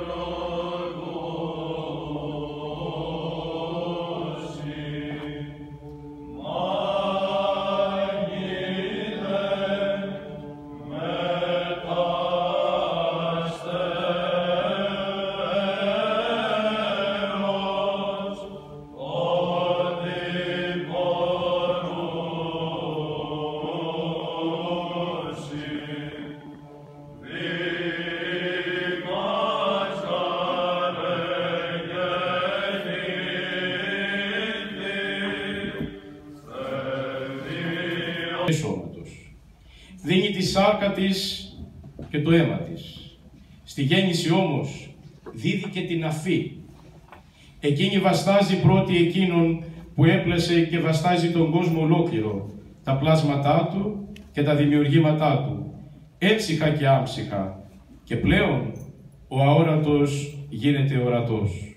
Σώματος. Δίνει τη σάρκα της και το αίμα της. Στη γέννηση όμως δίδει και την αφή. Εκείνη βαστάζει πρώτη εκείνον που έπλασε και βαστάζει τον κόσμο ολόκληρο, τα πλάσματά του και τα δημιουργήματά του, έψυχα και άμψυχα, και πλέον ο αόρατος γίνεται ορατός.